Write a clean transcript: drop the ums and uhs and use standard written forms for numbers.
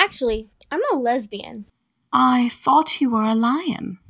Actually, I'm a lesbian. I thought you were a lion.